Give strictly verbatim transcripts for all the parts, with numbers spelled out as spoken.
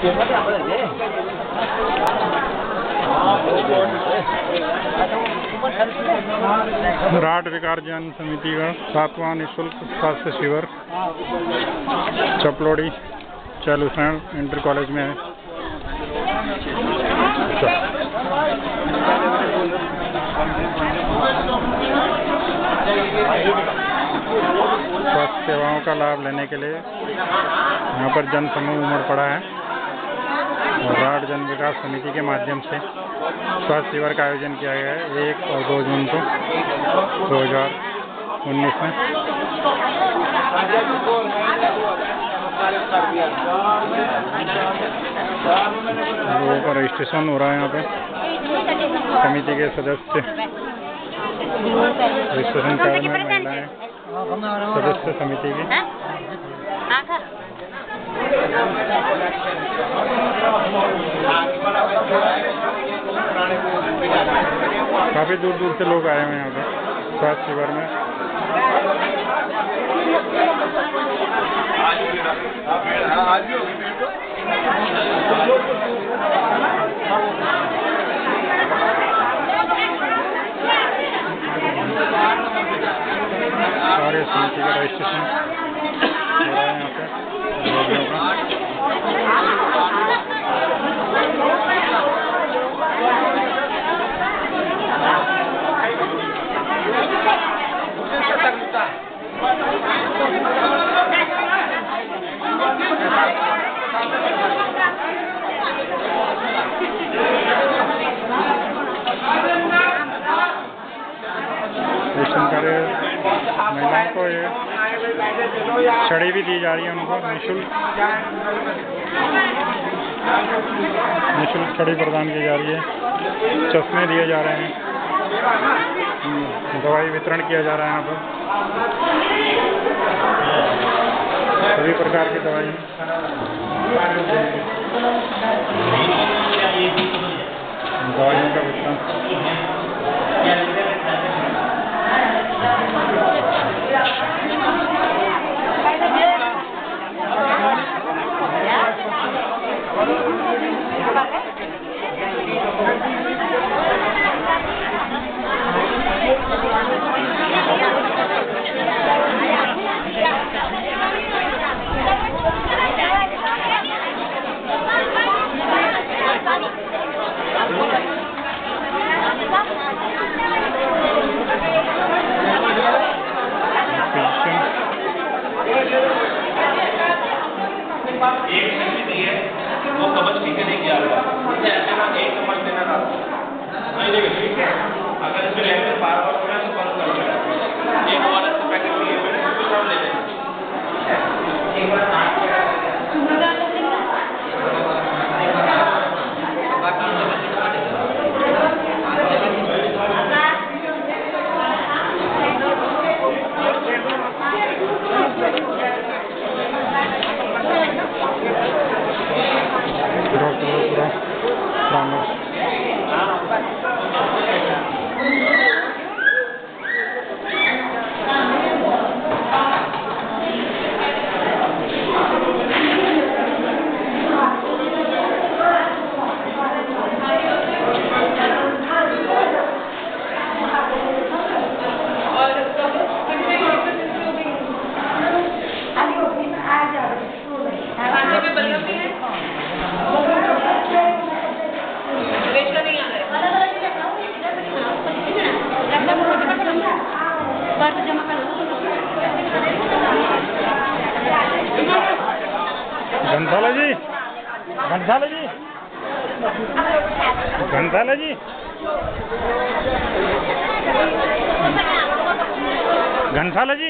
Rot विकार जन समिति का सातवां निःशुल्क स्वास्थ्य शिविर चपलोड़ी चालूसैन इंटर कॉलेज में है। स्वास्थ्य सेवाओं का लाभ लेने के लिए यहाँ पर जन समूह उमड़ पड़ा है और राट जन विकास समिति के माध्यम से स्वास्थ्य शिविर का आयोजन किया गया है एक और दो जून को दो हजार उन्नीस में। लोगों का रजिस्ट्रेशन हो रहा है यहाँ पे। समिति के सदस्य रजिस्ट्रेशन कार्ड में महिलाएं सदस्य समिति की काफी दूर दूर से लोग आए हुए हैं यहाँ पे स्वास्थ्य शिविर में। सारे समिति का रजिस्ट्रेशन हो रहा है यहाँ पे रोगियों का। महिलाओं को ये छड़ी भी दी जा रही है उनको निःशुल्क निःशुल्क छड़ी प्रदान की जा रही है। चश्मे दिए जा रहे हैं, दवाई वितरण किया जा रहा है यहाँ पर सभी प्रकार की दवाई। दवाइयों का वितरण एक समिति है वो कवच ठीक नहीं किया हुआ एक कवच देना था नहीं देगा ठीक है। अगर इसमें लेकर बार बार होना तो बंद कर देना। एक और अच्छे पैकेट लिए मैंने उसको सब ले लेना। एक बार घंसाला जी घंसाला जी घंसाला जी घंसाला जी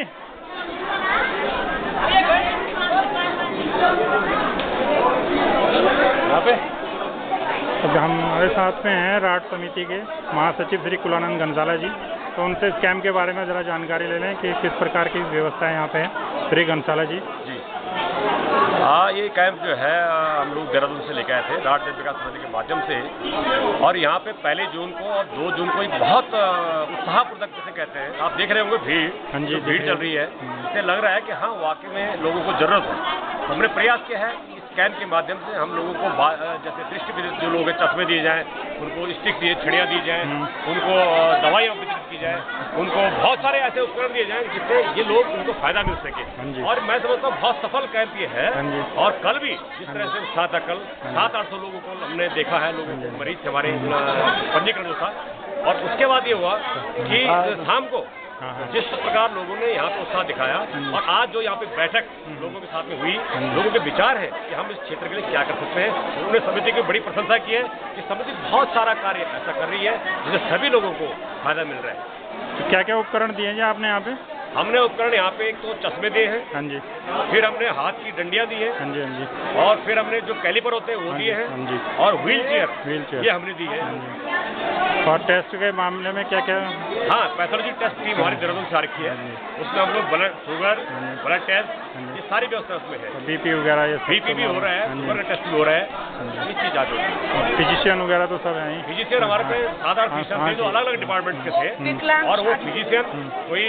यहाँ पे अब हमारे साथ में हैं राट समिति के महासचिव श्री कुलानंद घंसाला जी। तो उनसे इस कैंप के बारे में ज़रा जानकारी ले लें कि किस प्रकार की व्यवस्था है यहाँ पे है। श्री घंसाला जी जी हाँ, ये कैंप जो है हम लोग देहरादून से लेकर आए थे राट जन विकास समिति के माध्यम से, और यहाँ पे पहले जून को और दो जून को एक बहुत उत्साहपूर्वक जैसे कहते हैं, आप देख रहे होंगे भीड़, हाँ जी भीड़ चल रही है। इससे लग रहा है कि हाँ वाकई में लोगों को जरूरत है। हमने प्रयास किया है कैंप के माध्यम से हम लोगों को जैसे दृष्टि विदित जो लोग हैं चश्मे दिए जाएं, उनको स्टिक दिए, छड़ियाँ दी जाएं, उनको दवाइयाँ वितरित की जाए, उनको बहुत सारे ऐसे उपकरण दिए जाएं जिससे ये लोग उनको फायदा मिल सके। और मैं समझता हूँ बहुत सफल कैंप ये है। और कल भी जिस तरह से उत्साह था, कल सात आठ सौ लोगों को हमने देखा है, लोगों को मरीज हमारे पंजीकरण जो था। और उसके बाद ये हुआ कि शाम को जिस प्रकार लोगों ने यहाँ पे उत्साह दिखाया और आज जो यहाँ पे बैठक लोगों के साथ में हुई, लोगों के विचार है कि हम इस क्षेत्र के लिए क्या कर सकते हैं, उन्होंने समिति की बड़ी प्रशंसा की है कि समिति बहुत सारा कार्य ऐसा कर रही है जिससे सभी लोगों को फायदा मिल रहा है। तो क्या क्या उपकरण दिए हैं आपने यहाँ पे? हमने उपकरण यहाँ पे एक तो चश्मे दिए हैं, हाँ जी, फिर हमने हाथ की डंडियाँ दी है, हाँ जी, हाँ जी, और फिर हमने जो कैलिपर होते हैं वो दिए हैं, हाँ जी, और व्हील चेयर व्हील चेयर ये हमने दी है। और टेस्ट के मामले में क्या क्या? हाँ, पैथोलॉजी टेस्ट टीम हमारी देहरादून से आ रखी है, उसमें हम लोग ब्लड शुगर, ब्लड टेस्ट, ये सारी व्यवस्था उसमें है। बीपी वगैरह ये बीपी भी हो रहा है, शुगर का टेस्ट भी हो रहा है, इस चीज आज फिजिशियन वगैरह तो सब है। फिजिशियन हमारे पे साधारण फिजिशियन थे जो अलग अलग डिपार्टमेंट के थे, और वो फिजिशियन कोई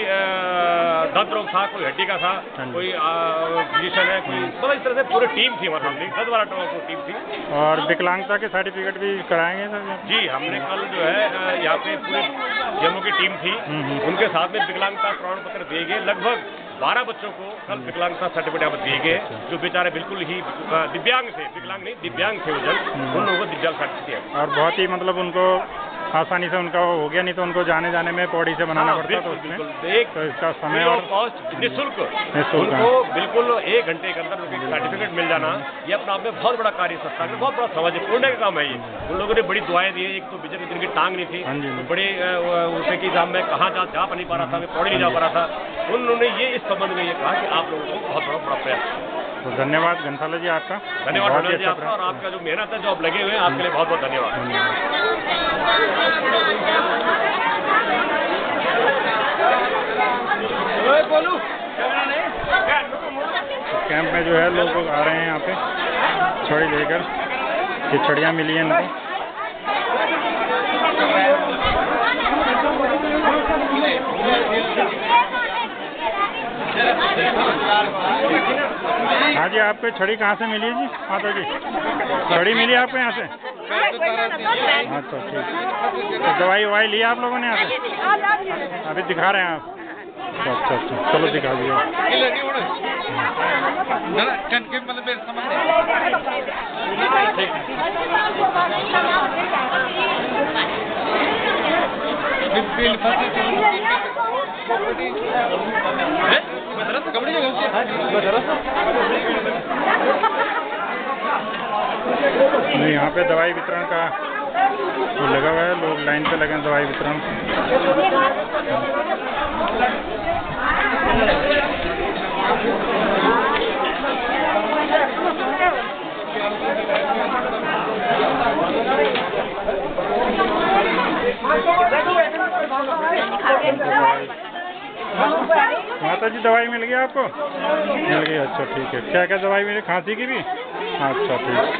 दंत रोग था, कोई हड्डी का था, कोई फिजिशियन है, कोई मतलब इस तरह से पूरी टीम थी हमारे सामने, दस बारह की टीम थी। और विकलांगता के सर्टिफिकेट भी कराएंगे सर? जी, हमने कल जो है यहाँ पे पूरे जम्मू की टीम थी, उनके साथ में विकलांगता प्रमाण पत्र दिए गए। लगभग बारह बच्चों को कल विकलांगता सर्टिफिकेट यहाँ पर दिए गए जो बेचारे बिल्कुल ही दिव्यांग थे, विकलांग नहीं दिव्यांग थे वो जन, उन लोगों को दिव्यांग सर्टिफिकेट। और बहुत ही मतलब उनको आसानी से उनका हो गया, नहीं तो उनको जाने जाने में पौड़ी से बनाना हाँ, पड़ता, तो उसमें एक तो इसका समय और कॉस्ट निःशुल्क निःशुल्क उनको बिल्कुल एक घंटे के अंदर सर्टिफिकेट मिल जाना, ये अपना आप में बहुत बड़ा कार्य संस्था है, बहुत बड़ा सामाजिक पुण्य का काम है ये। उन लोगों ने बड़ी दुआएं दी है, एक तो बिजली जिनकी टांग नहीं थी, तो बड़े उसे की मैं कहाँ जा जा नहीं पा रहा था, मैं पौड़ी नहीं जा पा रहा था, उन्होंने ये इस संबंध में ये कहा कि आप लोगों को बहुत बड़ा बड़ा प्रयास। तो धन्यवाद घनसाला जी आपका, धन्यवाद धन्यवाद जी आपका, और आपका जो मेहनत है जो आप लगे हुए हैं आपके लिए बहुत बहुत धन्यवाद। कैंप में जो है लोग आ रहे हैं यहाँ पे छड़ी लेकर, ये छड़ियाँ मिली हैं इनको। हाँ जी, आपको छड़ी कहाँ से मिली जी? माता जी, छड़ी मिली आपको यहाँ से? अच्छा ठीक। तो दवाई ववाई ली आप लोगों ने यहाँ से? अभी दिखा रहे हैं आप? अच्छा अच्छा, चलो दिखा दिया। नहीं, यहाँ पे दवाई वितरण का वो लगा हुआ है, लोग लाइन पे लगे हैं दवाई वितरण। माता जी, दवाई मिल गई आपको? मिल गई, अच्छा ठीक है। क्या क्या दवाई मिली? खांसी की भी? अच्छा ठीक।